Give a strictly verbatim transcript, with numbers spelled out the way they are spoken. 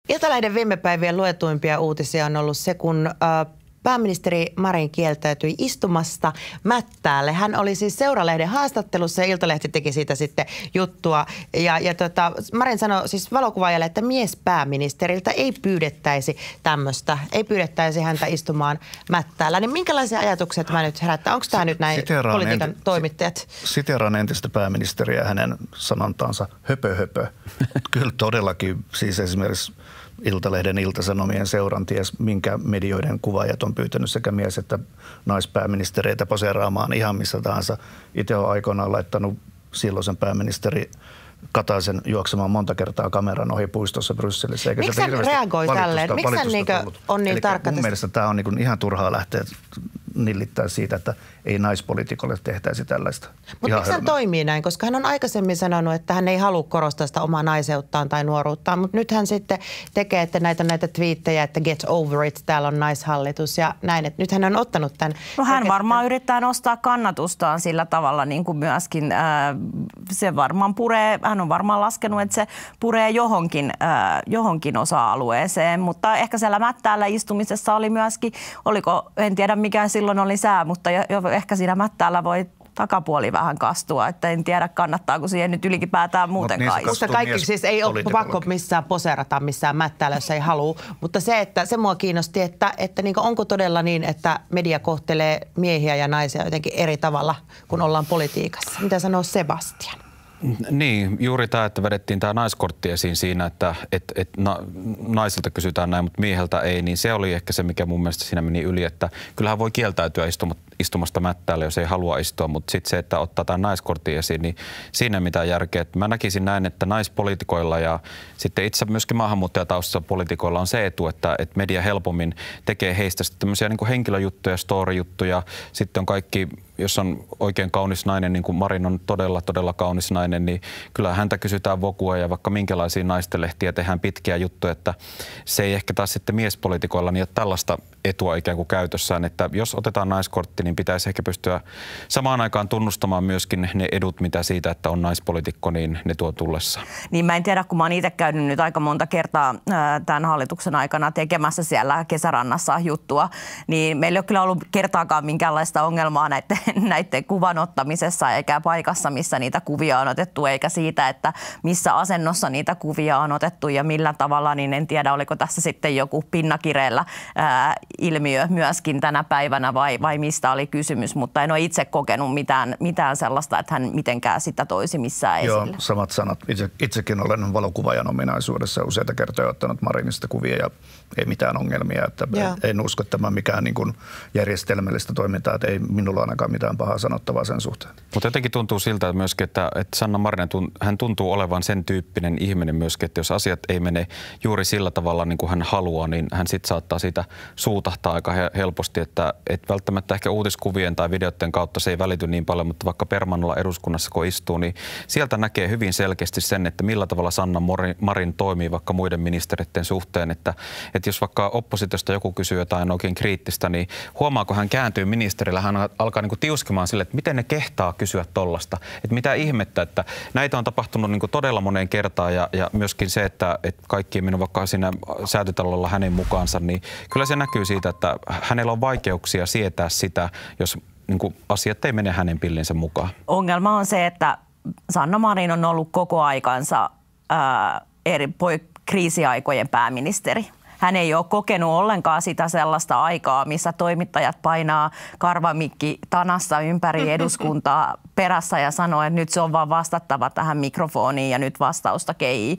Iltalehden viime päivien luetuimpia uutisia on ollut se, kun äh, pääministeri Marin kieltäytyi istumasta mättäälle. Hän oli siis Seuralehden haastattelussa ja Iltalehti teki siitä sitten juttua. Ja, ja tota, Marin sanoi siis valokuvaajalle, että miespääministeriltä ei pyydettäisi tämmöistä, ei pyydettäisi häntä istumaan mättäällä. Niin minkälaisia ajatuksia tämä nyt herättää? Onko tämä nyt näin Siteeraan politiikan enti- toimittajat? Siteeraan entistä pääministeriä hänen sanontaansa höpö höpö. Kyllä todellakin siis esimerkiksi Iltalehden Iltasanomien seuran ties minkä medioiden kuvaajat on pyytänyt sekä mies- että naispääministereitä poseeraamaan ihan missä tahansa. Itse olen aikoinaan laittanut silloisen pääministeri Kataisen juoksemaan monta kertaa kameran ohi puistossa Brysselissä. Miksi hän reagoi tälleen? Miksi hän niin on niin tarkka? Mun mielestä tämä on niin ihan turhaa lähteä nillittää siitä, että ei naispoliitikolle tehtäisi tällaista. Mutta miksi hän toimii näin? Koska hän on aikaisemmin sanonut, että hän ei halua korostaa sitä omaa naiseuttaan tai nuoruuttaan, mutta nyt hän sitten tekee, että näitä näitä twiittejä, että get over it, täällä on naishallitus ja näin. Että nyt hän on ottanut tämän. No hän varmaan yrittää nostaa kannatustaan sillä tavalla niin kuin myöskin äh, se varmaan puree, hän on varmaan laskenut, että se puree johonkin, äh, johonkin osa-alueeseen, mutta ehkä siellä mättäällä istumisessa oli myöskin, oliko, en tiedä mikä silloin oli sää, mutta jo, jo ehkä siinä mättäällä voi takapuoli vähän kastua, että en tiedä kannattaako siihen nyt ylipäätään muutenkaan. Mutta kaikki siis ei ole pakko missään poseerata missään mättäällä, jos ei halua, mutta se, että se mua kiinnosti, että, että niin onko todella niin, että media kohtelee miehiä ja naisia jotenkin eri tavalla, kun ollaan politiikassa. Mitä sanoo Sebastian? Niin, juuri tämä, että vedettiin tämä naiskortti esiin siinä, että et, et na, naisilta kysytään näin, mutta mieheltä ei, niin se oli ehkä se, mikä mun mielestä siinä meni yli, että kyllähän voi kieltäytyä istumasta, istumasta mättäällä, jos ei halua istua, mutta sitten se, että ottaa tämän naiskortin esiin, niin siinä ei mitään järkeä. Mä näkisin näin, että naispoliitikoilla ja sitten itse myöskin maahanmuuttajataustaisilla poliitikoilla on se etu, että, että media helpommin tekee heistä sitten tämmöisiä niin kuin henkilöjuttuja, story-juttuja, sitten on kaikki, jos on oikein kaunis nainen, niin kuin Marin on todella, todella kaunis nainen, niin kyllä häntä kysytään vokua ja vaikka minkälaisia naistenlehtiä tehdään pitkiä juttuja, että se ei ehkä taas sitten miespoliitikoilla niin ole tällaista etua ikään kuin käytössään, että jos otetaan naiskortti, niin pitäisi ehkä pystyä samaan aikaan tunnustamaan myöskin ne edut, mitä siitä, että on naispoliitikko, niin ne tuo tullessa. Niin mä en tiedä, kun mä oon itse käynyt nyt aika monta kertaa tämän hallituksen aikana tekemässä siellä Kesärannassa juttua, niin meillä ei ole kyllä ollut kertaakaan minkäänlaista ongelmaa näiden, näiden kuvan ottamisessa eikä paikassa, missä niitä kuvia on otettu, eikä siitä, että missä asennossa niitä kuvia on otettu ja millä tavalla, niin en tiedä, oliko tässä sitten joku pinnakireellä ää, ilmiö myöskin tänä päivänä vai, vai mistä oli kysymys, mutta en ole itse kokenut mitään, mitään sellaista, että hän mitenkään sitä toisi missään esille. Joo, samat sanat. Itse, itsekin olen valokuvaajan ominaisuudessa useita kertoja ottanut Marinista kuvia ja ei mitään ongelmia. Että en usko, että tämä on mikään niin kuin järjestelmällistä toimintaa, että ei minulla ainakaan mitään pahaa sanottavaa sen suhteen. Mutta jotenkin tuntuu siltä myöskin, että, että Sanna Marin, hän tuntuu olevan sen tyyppinen ihminen myöskin, että jos asiat ei mene juuri sillä tavalla niin kuin hän haluaa, niin hän sitten saattaa siitä suutahtaa aika helposti, että, että välttämättä ehkä uutiskuvien tai videoiden kautta se ei välity niin paljon, mutta vaikka Permannolla eduskunnassa kun istuu, niin sieltä näkee hyvin selkeästi sen, että millä tavalla Sanna Marin toimii vaikka muiden ministereiden suhteen, että, että jos vaikka oppositiosta joku kysyy jotain oikein kriittistä, niin huomaako hän kääntyy ministerillä, hän alkaa niin kuin tiuskimaan sille, että miten ne kehtaa kysyä tollasta, että mitä ihmettä, että näitä on tapahtunut niin kuin todella moneen kertaan ja, ja myöskin se, että, että kaikki minun vaikka siinä Säätytalolla hänen mukaansa, niin kyllä se näkyy siitä, että hänellä on vaikeuksia sietää sitä, jos niin kuin asiat ei mene hänen pillinsä mukaan. Ongelma on se, että Sanna Marin on ollut koko aikansa ää, eri kriisiaikojen pääministeri. Hän ei ole kokenut ollenkaan sitä sellaista aikaa, missä toimittajat painaa karvamikki tanassa ympäri eduskuntaa perässä ja sanoo, että nyt se on vaan vastattava tähän mikrofoniin ja nyt vastausta keii.